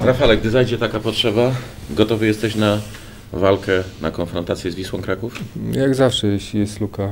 Rafale, gdy zajdzie taka potrzeba, gotowy jesteś na walkę, na konfrontację z Wisłą Kraków? Jak zawsze, jeśli jest luka.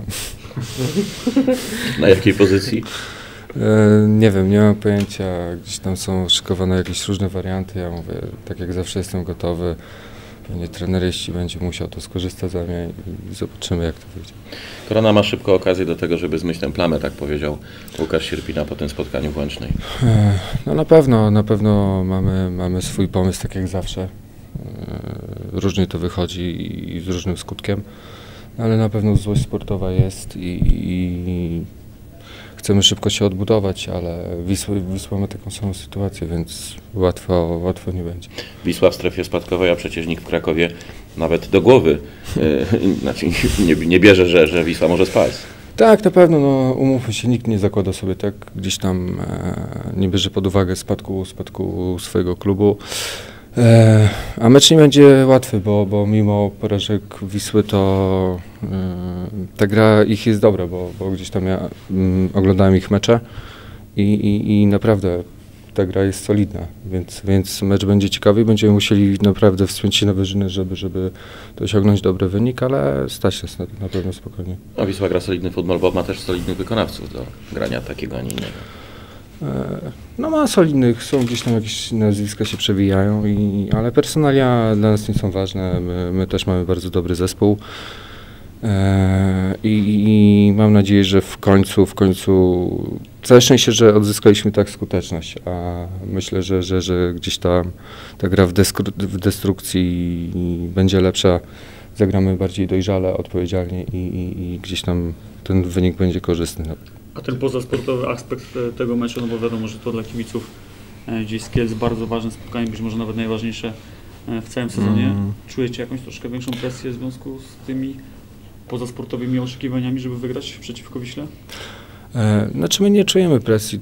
Na jakiej pozycji? Nie wiem, nie mam pojęcia. Gdzieś tam są szykowane jakieś różne warianty. Ja mówię, tak jak zawsze jestem gotowy. Pewnie trener, jeśli będzie musiał, to skorzysta ze mnie i zobaczymy, jak to wyjdzie. Korona ma szybko okazję do tego, żeby zmyć tę plamę, tak powiedział Łukasz Sierpina po tym spotkaniu w Łęcznej. No na pewno mamy swój pomysł, tak jak zawsze. Różnie to wychodzi i z różnym skutkiem, ale na pewno złość sportowa jest i chcemy szybko się odbudować, ale Wisła ma taką samą sytuację, więc łatwo nie będzie. Wisła w strefie spadkowej, a przecież nikt w Krakowie nawet do głowy znaczy nie bierze, że Wisła może spaść. Tak, na pewno, no, umówmy się, nikt nie zakłada sobie tak, gdzieś tam nie bierze pod uwagę spadku swojego klubu. A mecz nie będzie łatwy, bo mimo porażek Wisły to ta gra ich jest dobra, bo gdzieś tam ja oglądałem ich mecze i naprawdę ta gra jest solidna, więc mecz będzie ciekawy i będziemy musieli naprawdę wspiąć się na wyżyny, żeby osiągnąć dobry wynik, ale stać nas na pewno spokojnie. A Wisła gra solidny futbol, bo ma też solidnych wykonawców do grania takiego, a nie innego. No ma solidnych, są gdzieś tam jakieś nazwiska się przewijają, ale personalia dla nas nie są ważne. My też mamy bardzo dobry zespół i mam nadzieję, że w końcu całe szczęście, że odzyskaliśmy tak skuteczność, a myślę, że gdzieś ta gra w destrukcji będzie lepsza, zagramy bardziej dojrzale, odpowiedzialnie i gdzieś tam ten wynik będzie korzystny. A ten pozasportowy aspekt tego meczu, no bo wiadomo, że to dla kibiców gdzieś z Kielc bardzo ważne spotkanie, być może nawet najważniejsze w całym sezonie. Czujecie jakąś troszkę większą presję w związku z tymi pozasportowymi oczekiwaniami, żeby wygrać przeciwko Wiśle? Znaczy my nie czujemy presji.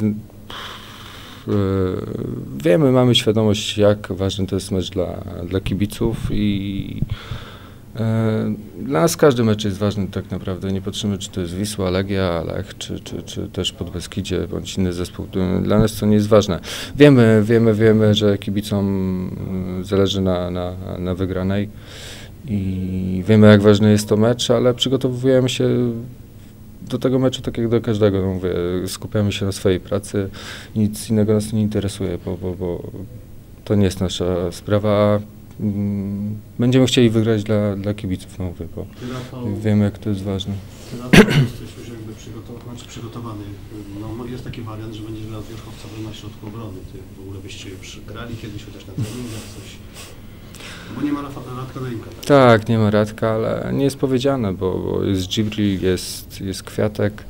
Wiemy, mamy świadomość, jak ważny to jest mecz dla kibiców i dla nas każdy mecz jest ważny tak naprawdę, nie patrzymy, czy to jest Wisła, Legia, Lech, czy też Podbeskidzie, bądź inny zespół. Dla nas to nie jest ważne. Wiemy, że kibicom zależy na wygranej i wiemy, jak ważny jest to mecz, ale przygotowujemy się do tego meczu tak jak do każdego. No mówię, skupiamy się na swojej pracy, nic innego nas nie interesuje, bo to nie jest nasza sprawa. Będziemy chcieli wygrać dla kibiców, no mówię, bo wiemy, jak to jest ważne. Jesteś już jakby przygotowany. No, jest taki wariant, że będziesz grał wierzchowcowy na środku obrony. Ty w ogóle byście grali kiedyś chociaż na treningach coś? Bo nie ma Radka Neimka. Tak, nie ma Radka, ale nie jest powiedziane, bo jest Dżibri, jest Kwiatek.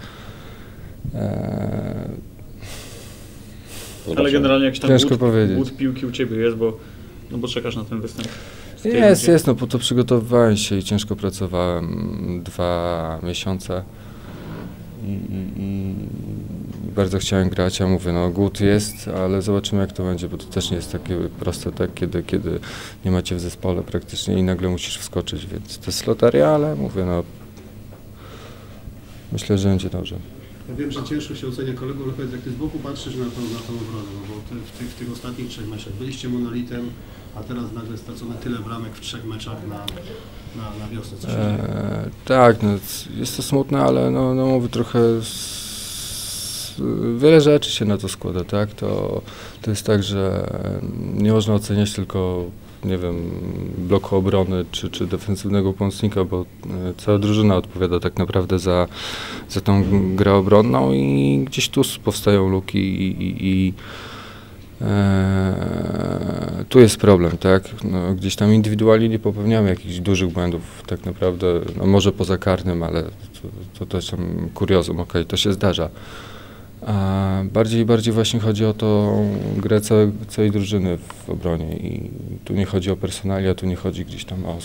Ale generalnie jakiś tam głód piłki u Ciebie jest, bo czekasz na ten występ. Jest, no po to przygotowywałem się i ciężko pracowałem 2 miesiące i bardzo chciałem grać, ja mówię, no głód jest, ale zobaczymy, jak to będzie, bo to też nie jest takie proste, tak, kiedy nie macie w zespole praktycznie i nagle musisz wskoczyć, więc to jest loteria, ale mówię, no myślę, że będzie dobrze. Ja wiem, że ciężko się ocenia kolegów, ale powiedz, jak ty z boku patrzysz na tą obronę, no bo w tych ostatnich 3 meczach byliście monolitem, a teraz nagle stracono tyle bramek w 3 meczach na wiosnę. Co się dzieje? Tak, no, jest to smutne, ale no mówię, trochę wiele rzeczy się na to składa, tak? To jest tak, że nie można oceniać tylko, nie wiem, bloku obrony czy defensywnego pomocnika, bo cała drużyna odpowiada tak naprawdę za tą grę obronną i gdzieś tu powstają luki i tu jest problem, tak? No, gdzieś tam indywidualnie nie popełniamy jakichś dużych błędów, tak naprawdę, no może poza karnym, ale to też tam kuriozum, okej, to się zdarza. A bardziej właśnie chodzi o to grę całej drużyny w obronie i tu nie chodzi o personalia, tu nie chodzi gdzieś tam o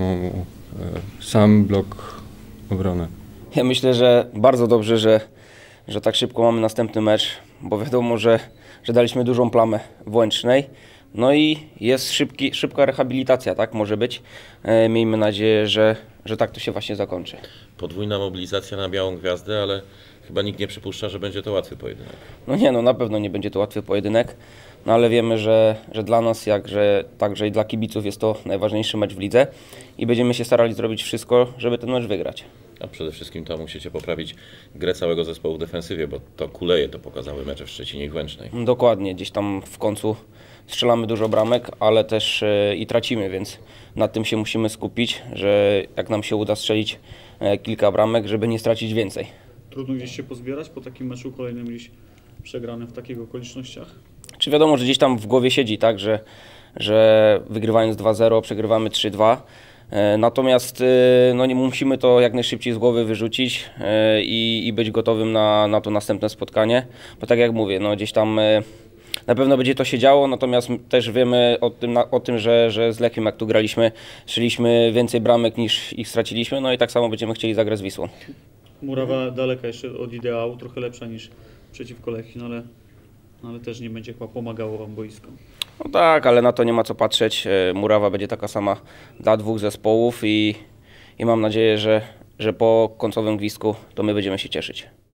sam blok obrony. Ja myślę, że bardzo dobrze, że tak szybko mamy następny mecz, bo wiadomo, że daliśmy dużą plamę w Łęcznej. No i jest szybka rehabilitacja, tak może być. Miejmy nadzieję, że że tak to się właśnie zakończy. Podwójna mobilizacja na Białą Gwiazdę, ale chyba nikt nie przypuszcza, że będzie to łatwy pojedynek. No nie, no na pewno nie będzie to łatwy pojedynek, no ale wiemy, że dla nas, także i dla kibiców jest to najważniejszy mecz w lidze i będziemy się starali zrobić wszystko, żeby ten mecz wygrać. A przede wszystkim to musicie poprawić grę całego zespołu w defensywie, bo to kuleje, to pokazały mecze w Szczecinie i w Łęcznej. Dokładnie, gdzieś tam w końcu strzelamy dużo bramek, ale też i tracimy, więc nad tym się musimy skupić, że jak nam się uda strzelić kilka bramek, żeby nie stracić więcej. Trudno gdzieś się pozbierać po takim meczu kolejnym gdzieś przegranym w takich okolicznościach? Czy wiadomo, że gdzieś tam w głowie siedzi, tak, że wygrywając 2-0 przegrywamy 3-2. Natomiast no, nie musimy to jak najszybciej z głowy wyrzucić i być gotowym na to następne spotkanie. Bo tak jak mówię, no, gdzieś tam na pewno będzie to się działo, natomiast też wiemy o tym, że z Lechiem jak tu graliśmy, strzeliśmy więcej bramek niż ich straciliśmy, no i tak samo będziemy chcieli zagrać z Wisłą. Murawa daleka jeszcze od ideału, trochę lepsza niż przeciwko Lechii, no ale też nie będzie chyba pomagało wam boisko. No tak, ale na to nie ma co patrzeć. Murawa będzie taka sama dla dwóch zespołów i mam nadzieję, że po końcowym gwizdku to my będziemy się cieszyć.